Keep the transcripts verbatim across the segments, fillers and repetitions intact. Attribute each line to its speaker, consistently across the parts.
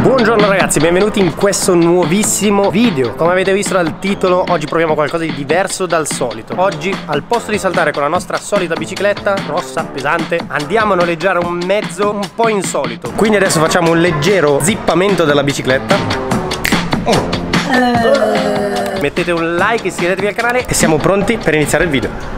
Speaker 1: Buongiorno ragazzi, benvenuti in questo nuovissimo video. Come avete visto dal titolo, oggi proviamo qualcosa di diverso dal solito. Oggi, al posto di saltare con la nostra solita bicicletta grossa, pesante, andiamo a noleggiare un mezzo un po' insolito. Quindi adesso facciamo un leggero zippamento della bicicletta. Oh. Mettete un like, iscrivetevi al canale e siamo pronti per iniziare il video.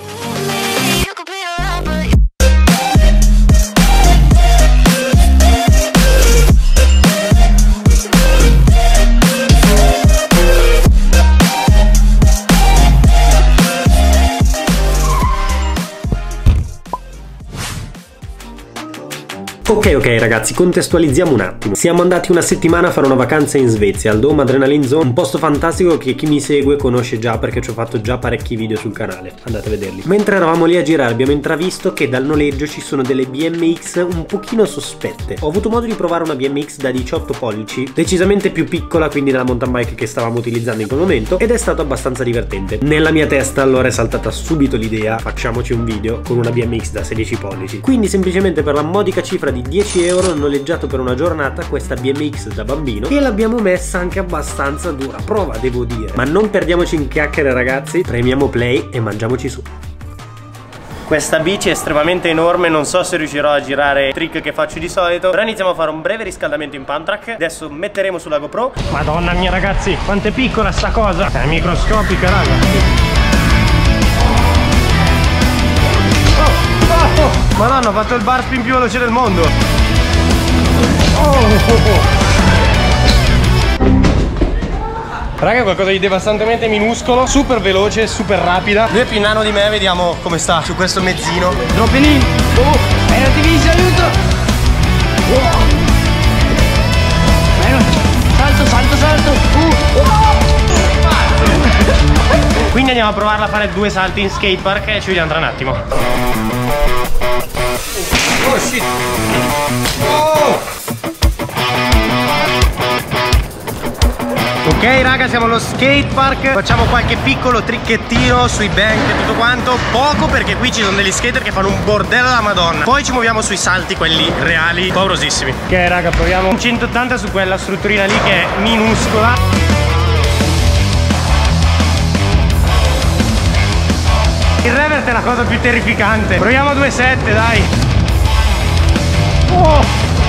Speaker 1: Ok ok ragazzi, contestualizziamo un attimo. Siamo andati una settimana a fare una vacanza in Svezia, al Dome Adrenaline Zone, un posto fantastico che chi mi segue conosce già perché ci ho fatto già parecchi video sul canale, andate a vederli. Mentre eravamo lì a girare abbiamo intravisto che dal noleggio ci sono delle B M X un pochino sospette. Ho avuto modo di provare una B M X da diciotto pollici, decisamente più piccola quindi della mountain bike che stavamo utilizzando in quel momento, ed è stato abbastanza divertente. Nella mia testa allora è saltata subito l'idea, facciamoci un video con una B M X da sedici pollici. Quindi semplicemente per la modica cifra di dieci euro ho noleggiato per una giornata questa B M X da bambino e l'abbiamo messa anche abbastanza dura prova, devo dire. Ma non perdiamoci in chiacchiere ragazzi, premiamo play e mangiamoci su. Questa bici è estremamente enorme, non so se riuscirò a girare il trick che faccio di solito, però iniziamo a fare un breve riscaldamento in pump track. Adesso metteremo sulla GoPro. Madonna mia ragazzi, quanto è piccola sta cosa, è microscopica raga. Madonna, ho fatto il bar spin più veloce del mondo. Oh, oh, oh. Raga, è qualcosa di devastantemente minuscolo, super veloce, super rapida. Lui è più nano di me, vediamo come sta su questo mezzino. Dropping in. Oh, è diviso, aiuto. Oh. Salto, salto, salto. Uh. Oh. Quindi andiamo a provarla a fare due salti in skatepark e ci vediamo tra un attimo. Oh shit! Oh! Ok raga, siamo allo skatepark. Facciamo qualche piccolo tricchettino sui bank e tutto quanto. Poco perché qui ci sono degli skater che fanno un bordello alla madonna. Poi ci muoviamo sui salti, quelli reali, paurosissimi. Ok raga, proviamo un centottanta su quella strutturina lì che è minuscola. Il revert è la cosa più terrificante. Proviamo a due sette, dai. Oh.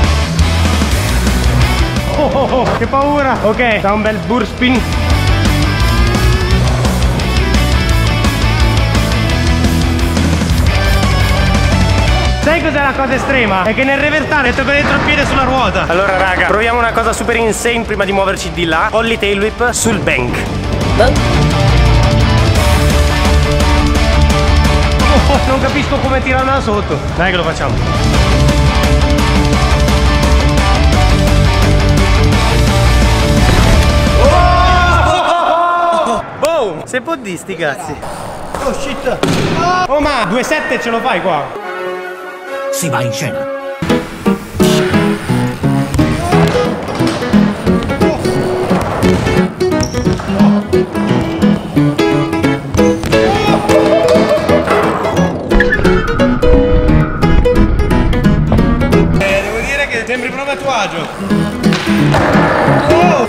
Speaker 1: Oh, oh, oh, che paura. Ok, da un bel burst spin. Sai cos'è la cosa estrema? È che nel revertare metto per dentro il piede sulla ruota. Allora raga, proviamo una cosa super insane prima di muoverci di là. Ollie tail whip sul bank. Oh, non capisco come tirarlo da sotto. Dai che lo facciamo. Oh! Boom! Se può di sti cazzi. Oh shit. Oh ma due sette ce lo fai qua?
Speaker 2: Si va in scena.
Speaker 1: Sembri proprio a tuo agio. Oh!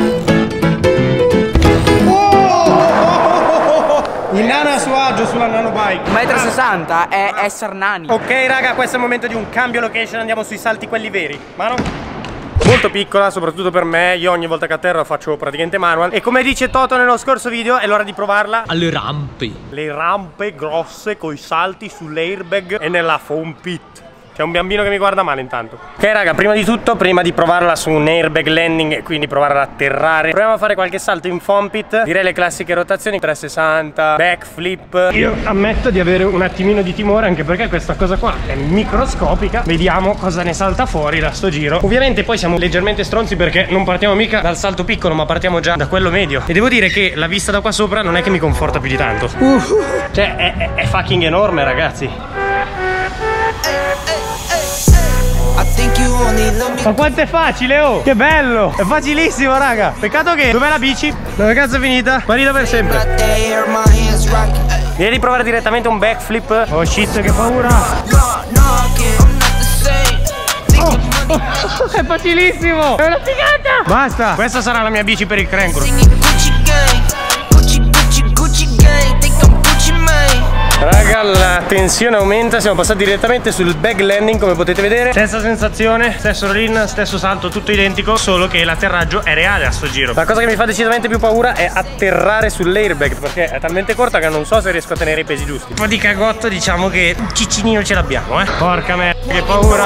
Speaker 1: Oh! Il nano a suo agio sulla nano bike.
Speaker 3: un metro e sessanta è essere nani.
Speaker 1: Ok raga, questo è il momento di un cambio location. Andiamo sui salti quelli veri. Mano? Molto piccola, soprattutto per me. Io ogni volta che atterro faccio praticamente manual. E come dice Toto nello scorso video, è l'ora di provarla
Speaker 2: alle rampe.
Speaker 1: Le rampe grosse coi salti sull'airbag e nella foam pit. C'è un bambino che mi guarda male intanto. Ok raga, prima di tutto, prima di provarla su un airbag landing e quindi provare ad atterrare, proviamo a fare qualche salto in foam pit. Direi le classiche rotazioni trecentosessanta, backflip. Io ammetto di avere un attimino di timore, anche perché questa cosa qua è microscopica. Vediamo cosa ne salta fuori da sto giro. Ovviamente poi siamo leggermente stronzi perché non partiamo mica dal salto piccolo, ma partiamo già da quello medio. E devo dire che la vista da qua sopra non è che mi conforta più di tanto. uh, Cioè è, è, è fucking enorme ragazzi. Ma quanto è facile, oh! Che bello! È facilissimo, raga! Peccato che... Dov'è la bici? Dove cazzo è finita? Sparita per sempre. Direi di provare direttamente un backflip. Oh shit, che paura! Oh. È facilissimo! È una figata! Basta! Questa sarà la mia bici per il crankross. Raga, la tensione aumenta, siamo passati direttamente sul bag landing come potete vedere. Stessa sensazione, stesso rin, stesso salto, tutto identico, solo che l'atterraggio è reale a sto giro. La cosa che mi fa decisamente più paura è atterrare sull'airbag, perché è talmente corta che non so se riesco a tenere i pesi giusti. Ma di cagotto diciamo che un ciccinino ce l'abbiamo, eh. Porca merda, che paura.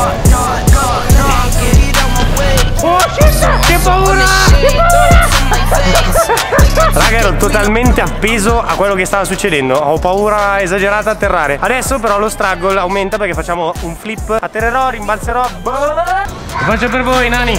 Speaker 1: Oh shit, che paura, che paura. Raga, ero totalmente appeso a quello che stava succedendo. Ho paura esagerata a atterrare. Adesso però lo struggle aumenta perché facciamo un flip. Atterrerò, rimbalzerò. Lo faccio per voi, nani.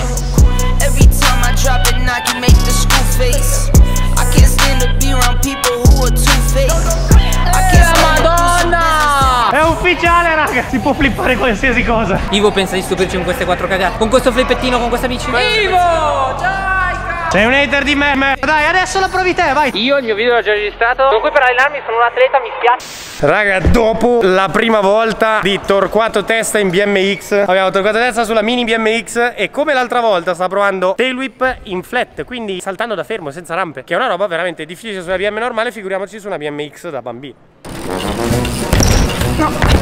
Speaker 1: Madonna! È ufficiale, raga. Si può flippare qualsiasi cosa.
Speaker 3: Ivo pensa di stupirci con queste quattro cagate. Con questo flippettino, con questa bici. Ivo! Ciao!
Speaker 1: Sei un hater di me, me. Dai, adesso la provi te, vai.
Speaker 3: Io il mio video l'ho già registrato. Comunque per allenarmi sono un atleta, mi spiace.
Speaker 1: Raga, dopo la prima volta di torquato testa in B M X, abbiamo torquato testa sulla mini B M X e come l'altra volta sta provando tail whip in flat, quindi saltando da fermo senza rampe, che è una roba veramente difficile sulla B M normale, figuriamoci su una B M X da bambino. No.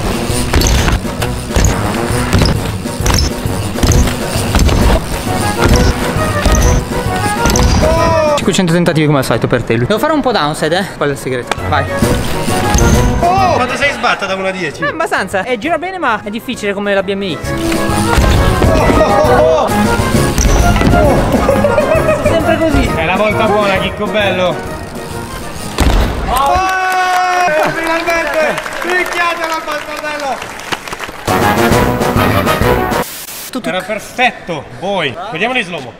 Speaker 3: cinquecento tentativi come al solito per te. Devo fare un po' downside, eh? Qual è il segreto? Vai.
Speaker 1: Oh! Quanto sei sbatta da uno a dieci?
Speaker 3: Eh, abbastanza. Eh, gira bene ma è difficile come la B M X.
Speaker 1: Oh, oh, oh.
Speaker 3: È sempre così.
Speaker 1: È la volta buona, Chicco bello. Oh! Oh! Finalmente! Picchiatela, bastardello!
Speaker 3: Tutto.
Speaker 1: Era perfetto. Voi. Vediamolo in slow-mo.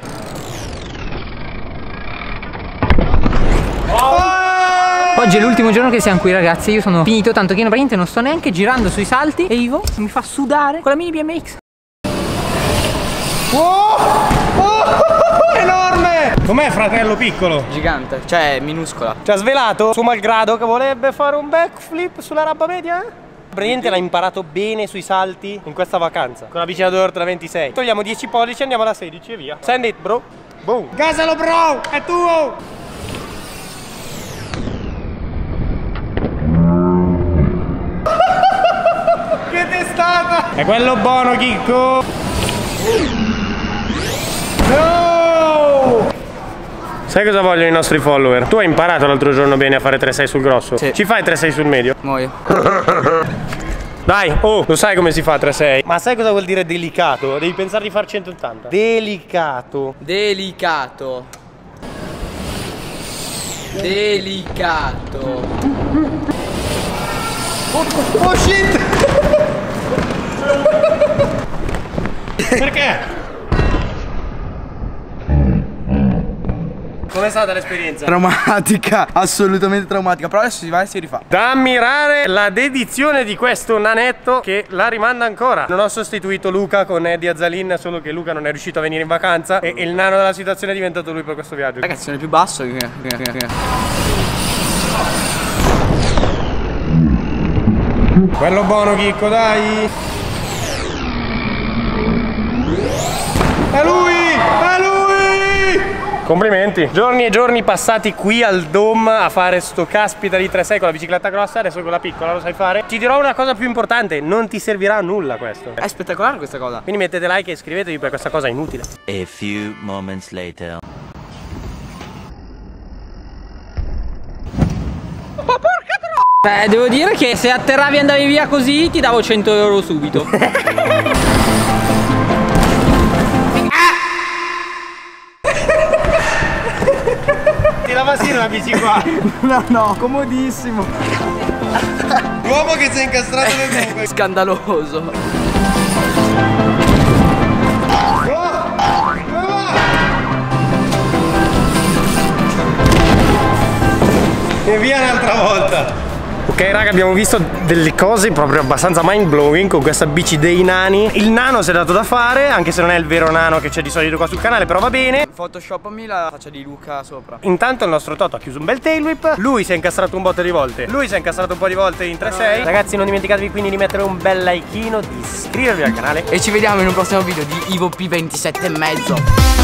Speaker 3: Oggi è l'ultimo giorno che siamo qui, ragazzi. Io sono finito, tanto che io praticamente non sto neanche girando sui salti. E Ivo mi fa sudare con la mini B M X.
Speaker 1: Oh! Oh! Enorme! Com'è, fratello piccolo?
Speaker 3: Gigante, cioè minuscola.
Speaker 1: Ci ha svelato, suo malgrado, che volrebbe fare un backflip sulla rabba media? Praticamente l'ha imparato bene sui salti in questa vacanza con la bici da Dirt da ventisei. Togliamo dieci pollici, andiamo alla sedici e via. Send it, bro. Boom. Gasalo, bro! È tuo! Che testata! È quello buono, Chicco! No! Sai cosa vogliono i nostri follower? Tu hai imparato l'altro giorno bene a fare tre sei sul grosso?
Speaker 3: Sì.
Speaker 1: Ci fai tre sei sul medio?
Speaker 3: Muoio.
Speaker 1: Dai, oh, lo sai come si fa tre sei? Ma sai cosa vuol dire delicato? Devi pensare di far centottanta. Delicato.
Speaker 3: Delicato. Delicato.
Speaker 1: Oh, oh shit! Perché? Com'è stata l'esperienza?
Speaker 4: Traumatica, assolutamente traumatica. Però adesso si va e si rifà.
Speaker 1: Da ammirare la dedizione di questo nanetto che la rimanda ancora. Non ho sostituito Luca con Eddie Azzalin, solo che Luca non è riuscito a venire in vacanza e il nano della situazione è diventato lui per questo viaggio.
Speaker 3: Ragazzi, sono il più basso.
Speaker 1: Quello buono, Chicco, dai! È lui! È lui! Complimenti! Giorni e giorni passati qui al Dome a fare sto caspita di tre sei con la bicicletta grossa, adesso con la piccola lo sai fare. Ti dirò una cosa più importante, non ti servirà a nulla questo.
Speaker 3: È spettacolare questa cosa.
Speaker 1: Quindi mettete like e iscrivetevi per questa cosa inutile.
Speaker 2: A few moments later.
Speaker 3: Ma porca troia! Beh, devo dire che se atterravi e andavi via così ti davo cento euro subito.
Speaker 1: Ti lava sì una bici qua.
Speaker 4: No, no, comodissimo.
Speaker 1: L'uomo che si è incastrato nel buco.
Speaker 3: Scandaloso.
Speaker 1: Oh, dove va? E via un'altra volta. Ok raga, abbiamo visto delle cose proprio abbastanza mind blowing con questa bici dei nani. Il nano si è dato da fare, anche se non è il vero nano che c'è di solito qua sul canale, però va bene.
Speaker 4: Photoshopami la faccia di Luca sopra.
Speaker 1: Intanto il nostro Toto ha chiuso un bel tail whip. Lui si è incastrato un botto di volte. Lui si è incastrato un po' di volte in tre sei. Ragazzi, non dimenticatevi quindi di mettere un bel likeino, di iscrivervi al canale
Speaker 4: E ci vediamo in un prossimo video di Ivo P ventisette e mezzo.